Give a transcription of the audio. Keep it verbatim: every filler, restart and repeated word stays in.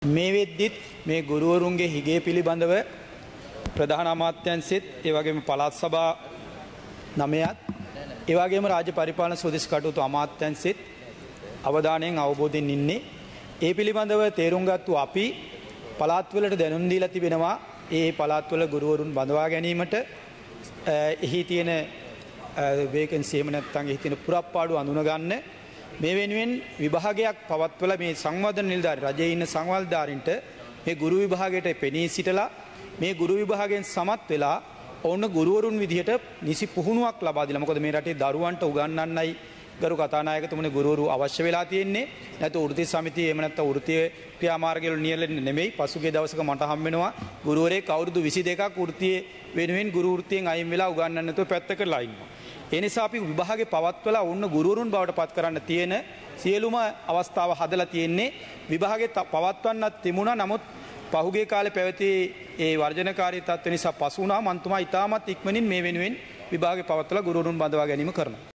මේ වෙද්දිත් මේ ගුරුවරුන්ගේ හිගේ පිළිබඳව ප්‍රධාන අමාත්‍යංශෙත් ඒ වගේම පළාත් සභා නවයත් ඒ වගේම රාජ්‍ය පරිපාලන සුවදෙස් කටයුතු අමාත්‍යංශෙත් අවධානයෙන් අවබෝධයෙන් ඉන්නේ. ඒ පිළිබඳව තේරුම් ගත්තු අපි පළාත්වලට දැනුම් දීලා තිබෙනවා ඒ පළාත්වල ගුරුවරුන් බඳවා ගැනීමට එහි තියෙන වේකන්සි එහෙම නැත්නම් එහි තියෙන පුරප්පාඩු අඳුන ගන්න මේ වෙනුවෙන් විභාගයක් පවත්වලා මේ සංවර්ධන නිලධාරි රජයේ ඉන්න සංවර්ධාරින්ට මේ ගුරු විභාගයට පෙනී සිටලා මේ ගුරු විභාගයෙන් සමත් වෙලා ඔවුන් ගුරුවරුන් විදිහට නිසි පුහුණුවක් ලබා දීලා මොකද මේ රටේ දරුවන්ට උගන්වන්නයි ගරු කතානායකතුමනි ගුරුවරු අවශ්‍ය වෙලා තියෙන්නේ නැත්නම් වෘත්තීය සමිතිය එහෙම නැත්නම් වෘත්තීය ක්‍රියාමාර්ගවල නියැලෙන්නේ නෙමෙයි පසුගිය දවසක මට හම් වෙනවා ගුරුවරයෙක් අවුරුදු විසි දෙකක් වෘත්තීය වෙනුවෙන් ගුරු වෘත්තියෙන් අයින් වෙලා උගන්වන්න නැතුව පැත්තකටලා ඉන්නවා. ඒ නිසා අපි විභාගේ පවත්වලා ඔන්න ගුරුවරුන් බවට පත් කරන්න තියෙන සියලුම අවස්ථාව හදලා තියෙන්නේ විභාගේ පවත්වන්නත් තිබුණා නමුත් පහුගිය කාලේ පැවති ඒ වර්ජනකාරී තත්ත්ව නිසා පසු වුණා මන්තුමා ඉතාමත් ඉක්මනින් මේ වෙනුවෙන් විභාගේ පවත්වලා ගුරුවරුන් බඳවා ගැනීම කරනවා.